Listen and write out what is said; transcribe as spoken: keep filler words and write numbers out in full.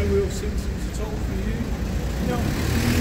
steering wheel symptoms at all for you? No.